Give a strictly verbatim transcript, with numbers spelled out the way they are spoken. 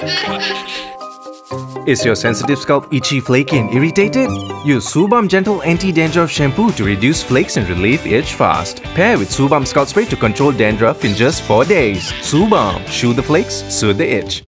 Is your sensitive scalp itchy, flaky and irritated? Use Suu Balm Gentle Anti-Dandruff Shampoo to reduce flakes and relieve itch fast. Pair with Suu Balm Scalp Spray to control dandruff in just four days. Suu Balm, Shoo the Flakes, Soothe the Itch.